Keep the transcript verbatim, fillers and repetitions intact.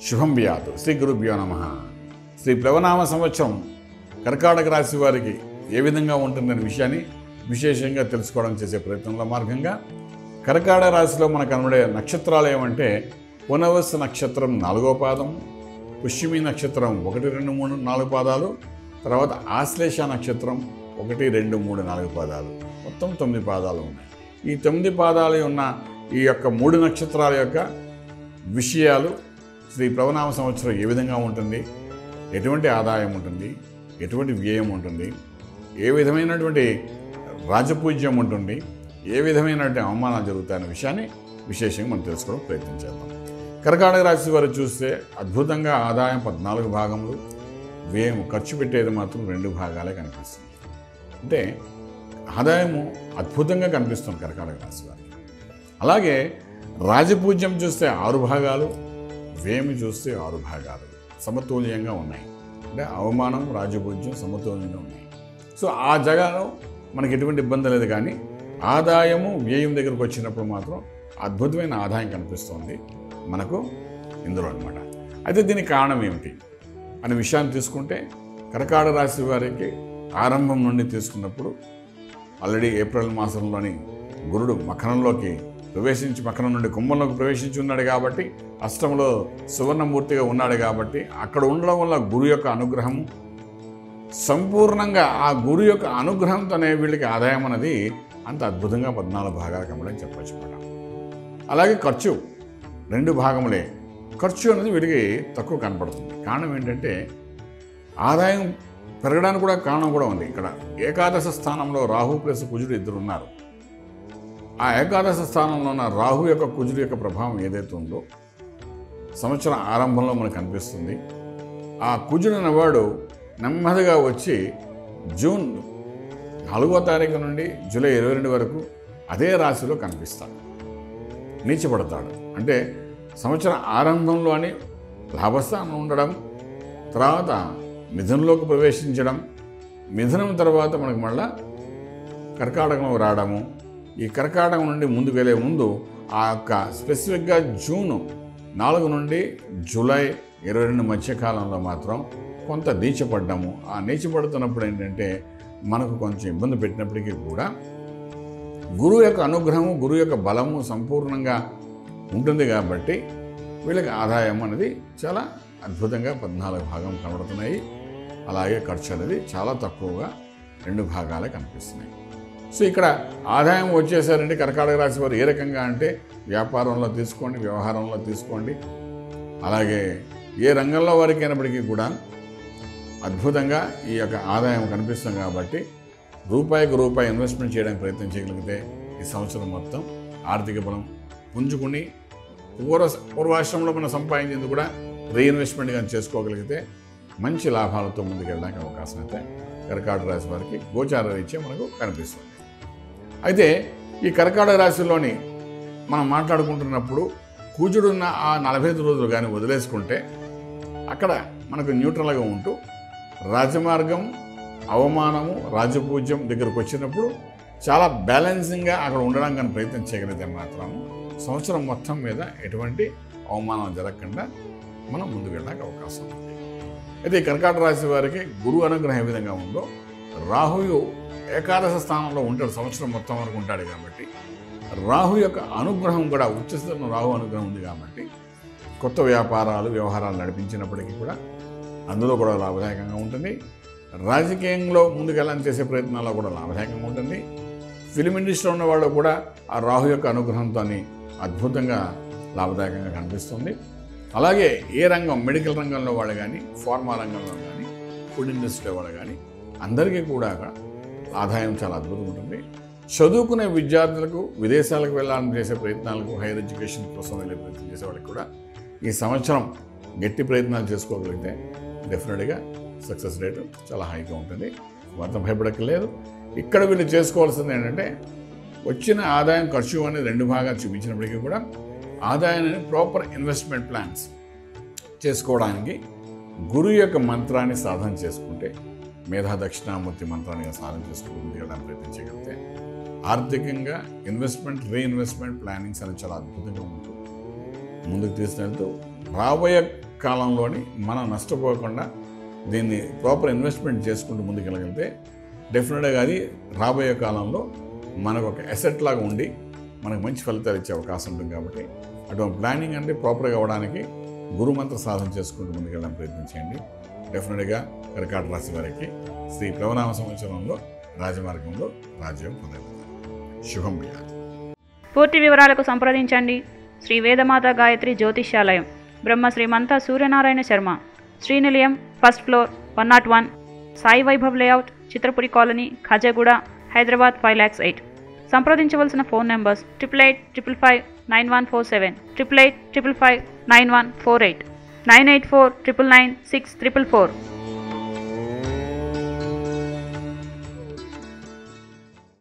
శుభం వ్యాతు శ్రీ గురుభ్యో నమః. శ్రీ ప్లవనామ సంవత్సరం కర్కాటక రాశి వారికి ఏ విధంగా ఉంటుందనే విషయాన్ని విశేషంగా తెలుసుకోవడం చేసే ప్రయత్నంలో మార్గంగా కర్కాటక రాశిలో మనకు కనబడే నక్షత్రాలు ఏమంటే పునర్వసు నక్షత్రం నాలుగో పాదం, పుష్యమి నక్షత్రం ఒకటి రెండు మూడు నాలుగు పాదాలు, తర్వాత ఆశ్లేష నక్షత్రం ఒకటి రెండు మూడు నాలుగు పాదాలు, మొత్తం తొమ్మిది పాదాలు ఉన్నాయి. ఈ తొమ్మిది పాదాలు ఉన్న ఈ యొక్క మూడు నక్షత్రాల యొక్క విషయాలు శ్రీ ప్లవనామ సంవత్సరం ఏ విధంగా ఉంటుంది, ఎటువంటి ఆదాయం ఉంటుంది, ఎటువంటి వ్యయం ఉంటుంది, ఏ విధమైనటువంటి రాజపూజ్యం ఉంటుంది, ఏ విధమైనటువంటి అవమానాలు జరుగుతాయనే విషయాన్ని విశేషంగా మనం తెలుసుకోవడం ప్రయత్నం చేద్దాం. కర్కాటక రాశి వారు చూస్తే అద్భుతంగా ఆదాయం పద్నాలుగు భాగములు, వ్యయం ఖర్చు పెట్టేది మాత్రం రెండు భాగాలే కనిపిస్తుంది. అంటే ఆదాయము అద్భుతంగా కనిపిస్తుంది కర్కాటక రాశి వారికి. అలాగే రాజపూజ్యం చూస్తే ఆరు భాగాలు, వ్యయం చూస్తే ఆరు భాగాలు సమతుల్యంగా ఉన్నాయి. అంటే అవమానం రాజపూజ్యం సమతుల్యంగా ఉన్నాయి. సో ఆ జగాలో మనకి ఎటువంటి ఇబ్బంది లేదు. కానీ ఆదాయము వ్యయం దగ్గరకు వచ్చినప్పుడు మాత్రం అద్భుతమైన ఆదాయం కనిపిస్తుంది మనకు ఇందులో అనమాట. అయితే దీనికి కారణం ఏమిటి అనే విషయాన్ని తీసుకుంటే కర్కాటక రాశి వారికి ఆరంభం నుండి తీసుకున్నప్పుడు ఆల్రెడీ ఏప్రిల్ మాసంలోని గురుడు మకరంలోకి ప్రవేశించి మకరం నుండి కుంభంలోకి ప్రవేశించి ఉన్నాడు కాబట్టి అష్టంలో సువర్ణమూర్తిగా ఉన్నాడు కాబట్టి అక్కడ ఉండడం వల్ల గురు యొక్క అనుగ్రహము సంపూర్ణంగా ఆ గురు యొక్క అనుగ్రహంతోనే వీళ్ళకి ఆదాయం అనేది అంత అద్భుతంగా పద్నాలుగు భాగాలు కమ్మని చెప్పచ్చు మేడం. అలాగే ఖర్చు రెండు భాగములే. ఖర్చు అనేది వీడికి తక్కువ కనపడుతుంది. కారణం ఏంటంటే ఆదాయం పెరగడానికి కూడా కారణం కూడా ఉంది. ఇక్కడ ఏకాదశ స్థానంలో రాహు ప్లస్ కుజుడు ఇద్దరు ఉన్నారు. ఆ ఏకాదశ స్థానంలో ఉన్న రాహు యొక్క కుజుడు యొక్క ప్రభావం ఏదైతే ఉందో సంవత్సరం ఆరంభంలో మనకు కనిపిస్తుంది. ఆ కుజుడు అన్నవాడు నెమ్మదిగా వచ్చి జూన్ నాలుగో తారీఖు నుండి జూలై ఇరవై రెండు వరకు అదే రాశిలో కనిపిస్తాడు, నీచపడతాడు. అంటే సంవత్సరం ఆరంభంలోని లాభస్థానం ఉండడం, తర్వాత మిథునంలోకి ప్రవేశించడం, మిథునం తర్వాత మనకు మళ్ళా కర్కాటకం రావడము. ఈ కర్కాటకం నుండి ముందుకు వెళ్ళే ముందు ఆ యొక్క స్పెసిఫిక్గా జూన్ నాలుగు నుండి జూలై ఇరవై రెండు మధ్యకాలంలో మాత్రం కొంత నీచపడ్డాము. ఆ నీచపడుతున్నప్పుడు ఏంటంటే మనకు కొంచెం ఇబ్బంది పెట్టినప్పటికీ కూడా గురువు యొక్క అనుగ్రహము, గురువు యొక్క బలము సంపూర్ణంగా ఉంటుంది కాబట్టి వీళ్ళకి ఆదాయం అనేది చాలా అద్భుతంగా పద్నాలుగు భాగం కనబడుతున్నాయి. అలాగే ఖర్చు అనేది చాలా తక్కువగా రెండు భాగాలే కనిపిస్తున్నాయి. సో ఇక్కడ ఆదాయం వచ్చేసారంటే కర్కాటక రాశి వారు ఏ రకంగా అంటే వ్యాపారంలో తీసుకోండి, వ్యవహారంలో తీసుకోండి, అలాగే ఏ రంగంలో వారికి అయినప్పటికీ కూడా అద్భుతంగా ఈ యొక్క ఆదాయం కనిపిస్తుంది. కాబట్టి రూపాయికి రూపాయి ఇన్వెస్ట్మెంట్ చేయడానికి ప్రయత్నం చేయగలిగితే ఈ సంవత్సరం మొత్తం ఆర్థిక బలం పుంజుకుని పూర్వ పూర్వాశ్రమంలో మనం సంపాదించేందుకు కూడా రీఇన్వెస్ట్మెంట్ కానీ చేసుకోగలిగితే మంచి లాభాలతో ముందుకెళ్ళడానికి అవకాశం అయితే కర్కాటక రాశి వారికి గోచార రీత్యా మనకు కనిపిస్తుంది. అయితే ఈ కర్కాటక రాశిలోని మనం మాట్లాడుకుంటున్నప్పుడు కుజుడున్న ఆ నలభై ఐదు రోజులు కానీ వదిలేసుకుంటే అక్కడ మనకు న్యూట్రల్గా ఉంటూ రాజమార్గం, అవమానము, రాజపూజ్యం దగ్గరకు వచ్చినప్పుడు చాలా బ్యాలెన్సింగ్గా అక్కడ ఉండడానికి కానీ ప్రయత్నం చేయగలిగితే మాత్రం సంవత్సరం మొత్తం మీద ఎటువంటి అవమానం జరగకుండా మనం ముందుకు వెళ్ళడానికి అవకాశం ఉంది. అయితే ఈ కర్కాటక రాశి వారికి గురువు అనుగ్రహం ఏ విధంగా ఉందో రాహువు ఏకాదశ స్థానంలో ఉంటాడు, సంవత్సరం మొత్తం వరకు ఉంటాడు. కాబట్టి రాహు యొక్క అనుగ్రహం కూడా ఉచ్చస్థితిలో రాహు అనుగ్రహం ఉంది కాబట్టి కొత్త వ్యాపారాలు, వ్యవహారాలు నడిపించినప్పటికీ కూడా అందులో కూడా లాభదాయకంగా ఉంటుంది. రాజకీయంలో ముందుకెళ్ళని చేసే ప్రయత్నాల్లో కూడా లాభదాయకంగా ఉంటుంది. ఫిలిం ఇండస్ట్రీలో ఉన్న వాళ్ళు కూడా ఆ రాహు యొక్క అనుగ్రహంతో అద్భుతంగా లాభదాయకంగా కనిపిస్తుంది. అలాగే ఏ రంగం, మెడికల్ రంగంలో వాళ్ళు కానీ, ఫార్మా రంగంలో కానీ, ఫుడ్ ఇండస్ట్రీలో వాళ్ళు కానీ అందరికీ కూడా ఆదాయం చాలా అద్భుతంగా ఉంటుంది. చదువుకునే విద్యార్థులకు విదేశాలకు వెళ్ళాలని చేసే ప్రయత్నాలకు, హైయర్ ఎడ్యుకేషన్ కోసం వెళ్ళే ప్రయత్నం చేసే వాళ్ళకి కూడా ఈ సంవత్సరం గట్టి ప్రయత్నాలు చేసుకోగలిగితే డెఫినెట్గా సక్సెస్ రేటు చాలా హైగా ఉంటుంది. మాత్రం భయపడక్కర్లేదు. ఇక్కడ వీళ్ళు చేసుకోవాల్సింది ఏంటంటే వచ్చిన ఆదాయం ఖర్చు అనేది రెండు భాగాలు చూపించినప్పటికీ కూడా ఆదాయాన్ని ప్రాపర్ ఇన్వెస్ట్మెంట్ ప్లాన్స్ చేసుకోవడానికి గురువు యొక్క మంత్రాన్ని సాధన చేసుకుంటే, మేధా దక్షిణామూర్తి మంత్రాన్ని సాధన చేసుకుంటూ వెళ్ళడానికి ప్రయత్నం చేయగలిగితే ఆర్థికంగా ఇన్వెస్ట్మెంట్, రీఇన్వెస్ట్మెంట్ ప్లానింగ్స్ అనేది చాలా అద్భుతంగా ఉంటుంది. ముందుకు తీసుకెళ్తూ రాబోయే కాలంలోని మనం నష్టపోకుండా దీన్ని ప్రాపర్ ఇన్వెస్ట్మెంట్ చేసుకుంటూ ముందుకెళ్ళగలిగితే డెఫినెట్గా అది రాబోయే కాలంలో మనకు ఒక అసెట్ లాగా ఉండి మనకు మంచి ఫలితాలు ఇచ్చే అవకాశం ఉంటుంది. కాబట్టి అటువంటి ప్లానింగ్ అంటే ప్రాపర్గా అవ్వడానికి గురుమంత్ర సాధన చేసుకుంటూ ముందుకెళ్ళడానికి ప్రయత్నించండి. డెఫినెట్గా కర్కాటక రాశి వారికి శ్రీ ప్లవనామ సంవత్సరంలో రాజమార్గంలో రాజ్యం పొందగలుగుతారు. శుభం భూయాత్. పూర్తి వివరాలకు సంప్రదించండి Shri Vedamata Gayatri Jyotishyalayam, Brahma Srimantha Suryanarayana Sharma, Srinilayam, first floor, one nought one, Sai Vaibhav layout, Chitrapuri colony, Khajaguda, Hyderabad five lakhs eight. సంప్రదించవలసిన phone numbers triple eight triple five nine one four seven, triple eight triple five nine one four eight, nine eight four triple nine six triple four.